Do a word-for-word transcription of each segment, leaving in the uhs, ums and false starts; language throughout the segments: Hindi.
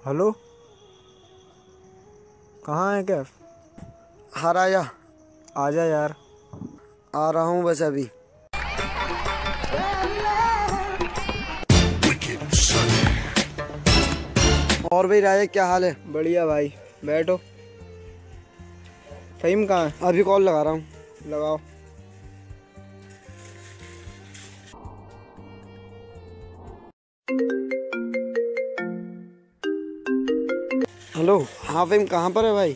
हेलो, कहाँ है कैफ? हाँ राजा, आजा यार। आ रहा हूँ बस अभी। और भाई राजा क्या हाल है? बढ़िया भाई, बैठो। फ़हीम कहाँ है? अभी कॉल लगा रहा हूँ। लगाओ। हेलो, हाँ फ़हीम कहाँ पर है भाई?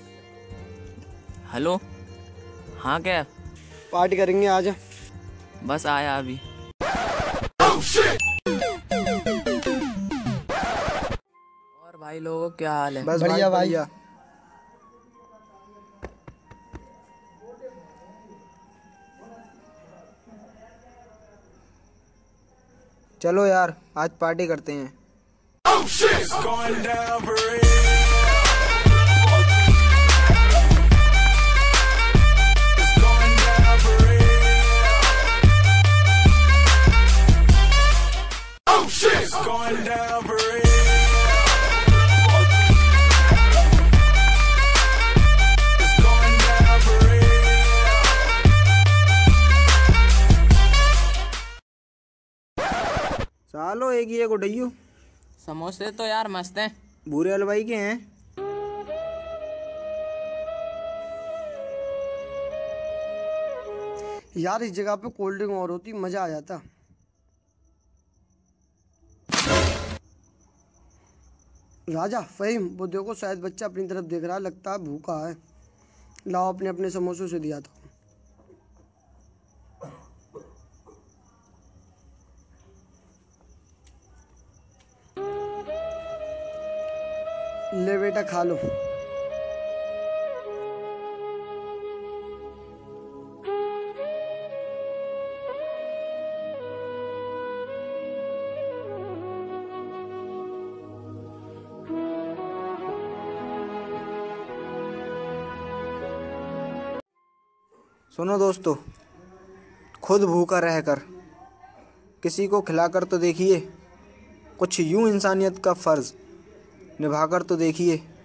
हेलो, हाँ क्या? पार्टी करेंगे, आजा। बस आया अभी। और भाई लोगों क्या हाल है? बस बढ़िया भाई, भाई। बढ़िया। चलो यार, आज पार्टी करते हैं। सालो एक ही एक उठाइयो। समोसे तो यार मस्त हैं। भूरे हलवाई के हैं। यार इस जगह पे कोल्ड ड्रिंक और होती मजा आ जाता। राजा फ़हीम, वो देखो शायद बच्चा अपनी तरफ देख रहा है, लगता है भूखा है। लाओ अपने अपने समोसों से दिया था। ले बेटा खा लो। सुनो दोस्तों, खुद भूखा रहकर किसी को खिलाकर तो देखिए, कुछ यूं इंसानियत का फ़र्ज़ निभाकर तो देखिए।